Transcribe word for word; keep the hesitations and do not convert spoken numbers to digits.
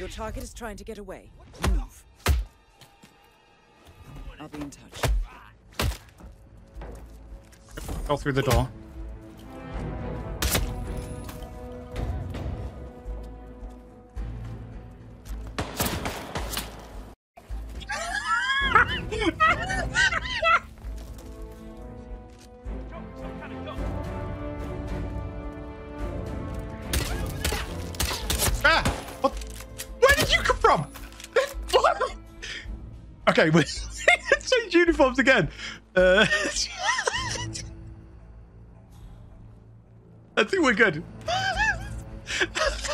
Your target is trying to get away. Move. I'll be in touch. Go through the door. Ah! What? Where did you come from? Okay, we change uniforms again. Uh, I think we're good.